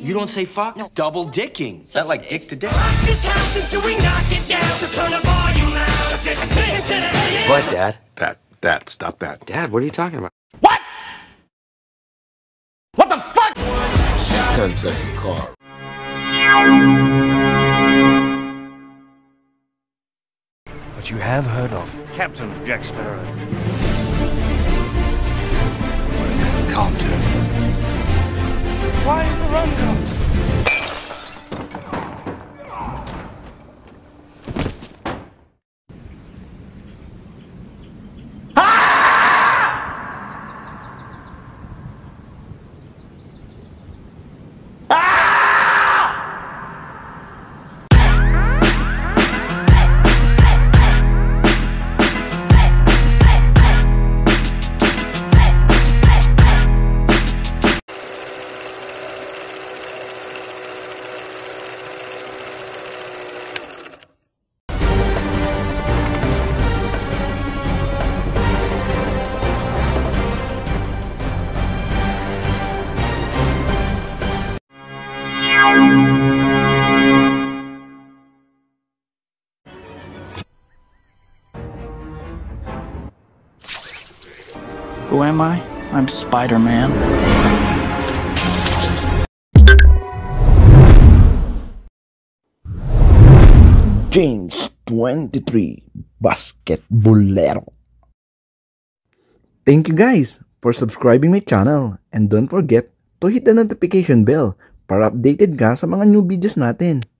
You don't say fuck? No. Double dicking. Is that like dick to dick? What, Dad? Dad, stop that. Dad, what are you talking about? What? What the fuck? 10-second car. But you have heard of Captain Jack Sparrow. What an encounter. Why is the run gone? Who am I? I'm Spider-Man. James 23 Bolero. Thank you guys for subscribing my channel and don't forget to hit the notification bell para updated ka sa mga new videos natin.